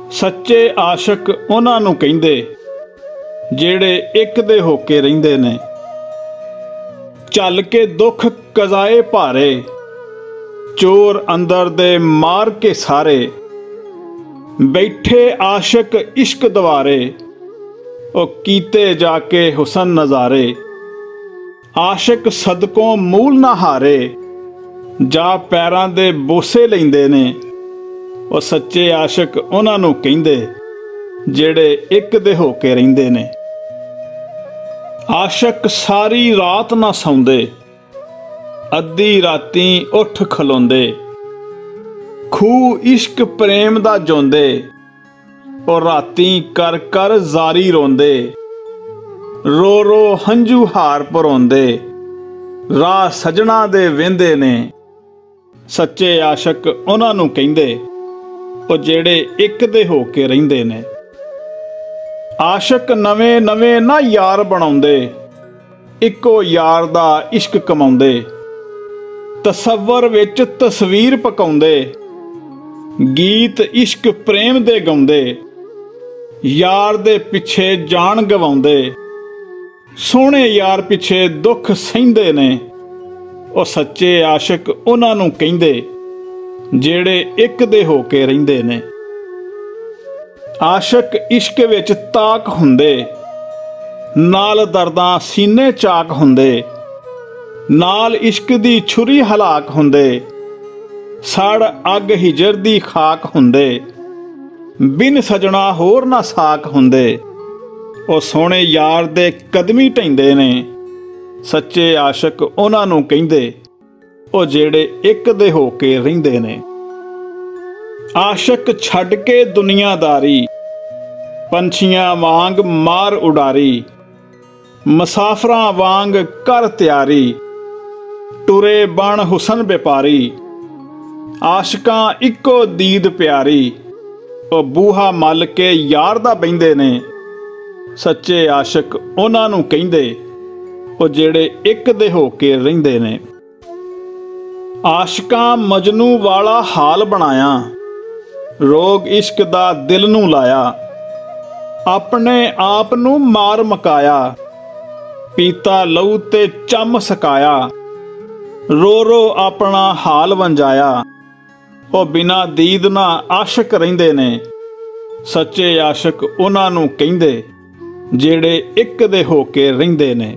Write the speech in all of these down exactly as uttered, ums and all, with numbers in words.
सच्चे आशक उन्हां नूं कहिंदे जेड़े एक दे होके रहिंदे ने। झल के दुख कज़ाए भारे, चोर अंदर दे मार के सारे। बैठे आशक इश्क दवारे, ओ कीते जाके हुसन नज़ारे। आशक सदकों मूल ना हारे, जा पैरां दे बोसे लैंदे ने। ओ सच्चे आशक उन्हां नूं कहिंदे जेड़े एक दे होके रहिंदे ने। आशक सारी रात ना सौंदे, अद्धी रातीं उठ खलोंदे। खूह इश्क प्रेम दा जोंदे, ओ रातीं कर कर जारी रोंदे। रो रो हंझू हार भरोंदे, राह सजना दे वेंदे ने। सच्चे आशक उन्हां नूं कहिंदे ओ जेड़े एक दे होके रहिंदे ने। आशक नवें नवें ना यार बनाउंदे, इक्को यार दा इश्क कमाउंदे। तसव्वुर विच तस्वीर पकाउंदे, गीत इश्क प्रेम दे गाउंदे। यार दे पिछे जान गवाउंदे, सोहणे यार पिछे दुख सहिंदे ने। ओ सच्चे आशक उन्हां नूं कहिंदे जेड़े एक दे होके रहिंदे ने। आशक इश्क विच ताक हुंदे, नाल दर्दां सीने चाक हुंदे। नाल इश्क दी छुरी हलाक हुंदे, सड़ अग हिजर दी खाक हुंदे। बिन सजना होर ना साक हुंदे, ओ सोहणे यार दे कदमी ढैंदे ने। सच्चे आशक उन्हां नूं कहिंदे ओ जेड़े एक दे होके रहिंदे ने। आशक छड्ड के दुनियादारी, पंछियां वांग मार उडारी। मुसाफरां वांग कर त्यारी, टुरे बन हुसन व्यापारी। आशकां इक्को दीद प्यारी, ओ बूहा मल के यार दा बहिंदे ने। सच्चे आशक उन्हां नूं कहिंदे ओ जेड़े एक दे होके रहिंदे ने। आशकां मजनू वाला हाल बनाया, रोग इश्क दा दिल नूं लाया। अपने आप नूं मार मकाया, पीता लहू ते चम सकाया। रो रो अपना हाल वंजाया, ओ बिना दीद ना आशक रहिंदे ने। सच्चे आशक उन्हां नूं कहिंदे जेड़े एक दे होके रहिंदे ने।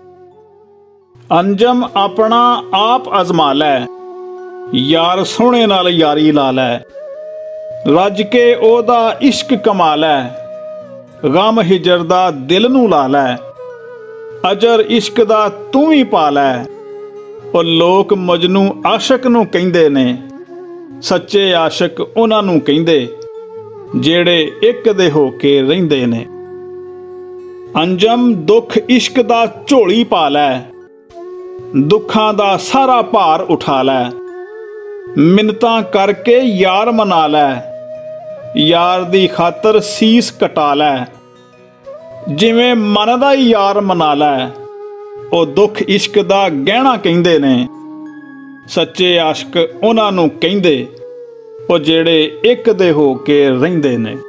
अंजम अपना आप अजमा लै, यार सोहणे नाल यारी ला लै। रज के ओदा इश्क कमा लै, गम हिजर दा दिल नूं ला लै। अजर इश्क दा तूं भी पा लै, ओ लोक मजनू आशक नूं कहिंदे ने। सच्चे आशक उन्हां नूं कहिंदे जेड़े एक दे होके रहिंदे ने। अंजम दुख इश्क दा झोली पा लै, दुखां दा सारा भार उठा लै। मिन्नतां करके यार मना लै, यार दी खातर सीस कटा लै। जिवें मन दा यार मना लै, ओ दुख इश्क दा गहना कहिंदे ने। सच्चे आशक उन्हां नूं कहिंदे ओ जेड़े एक दे होके रहिंदे ने।